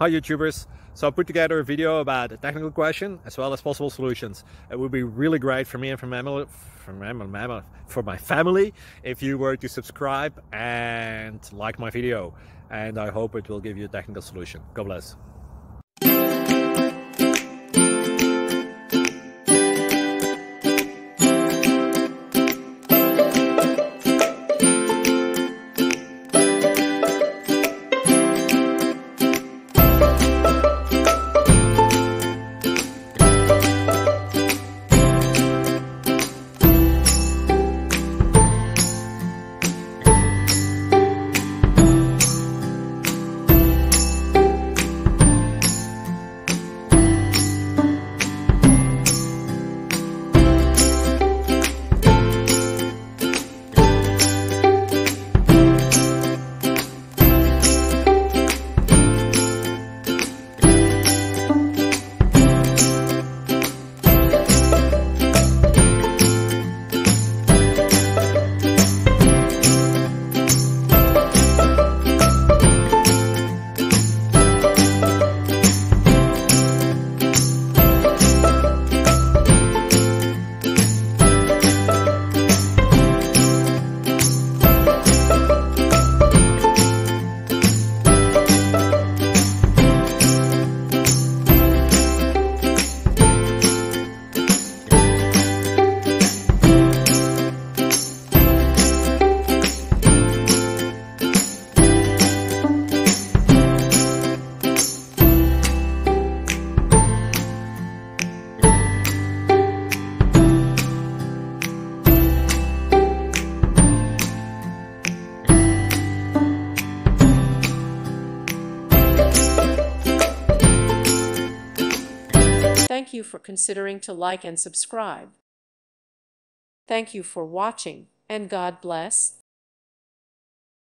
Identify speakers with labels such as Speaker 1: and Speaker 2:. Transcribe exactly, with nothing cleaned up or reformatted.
Speaker 1: Hi YouTubers! So I put together a video about a technical question as well as possible solutions. It would be really great for me and for, mammal, for, mammal, for my family if you were to subscribe and like my video. And I hope it will give you a technical solution. God bless.
Speaker 2: Thank you for considering to like and subscribe. Thank you for watching, and God bless.